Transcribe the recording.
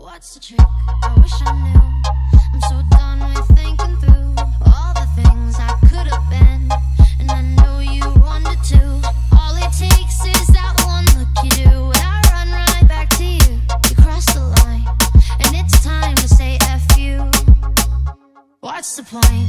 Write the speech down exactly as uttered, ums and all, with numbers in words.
What's the trick? I wish I knew. I'm so done with thinking through all the things I could have been, and I know you wanted to. All it takes is that one look you do, and I run right back to you. You crossed the line, and it's time to say F you. What's the point?